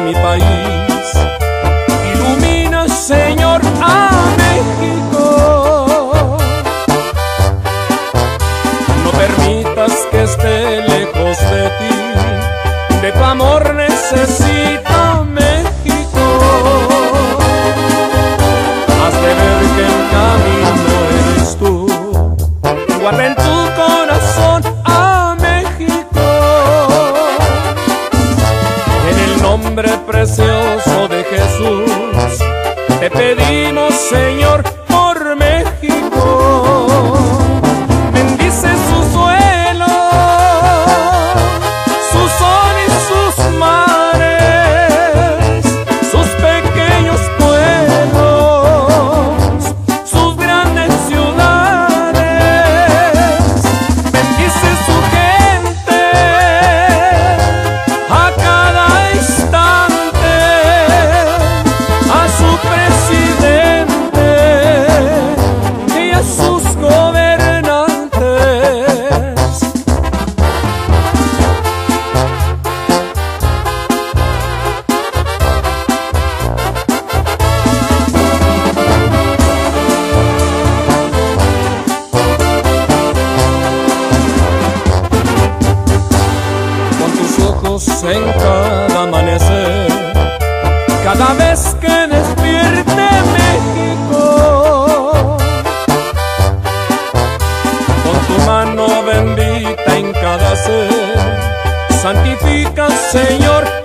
mi país. Ilumina, Señor, a México. No permitas que esté lejos de ti, de tu amor necesita México. Has de ver que el camino eres tú. Guarda en tu corazón a México. En el nombre precioso de Jesús te pedimos, Señor, por México. Bendice su suelo, su sol y sus mares, sus pequeños pueblos, sus grandes ciudades. Bendice su gente a cada instante, a su presidente y a sus gobernantes. Con tus ojos en cada amanecer, cada vez que despierte México, con tu mano bendita en cada ser, santifica, Señor,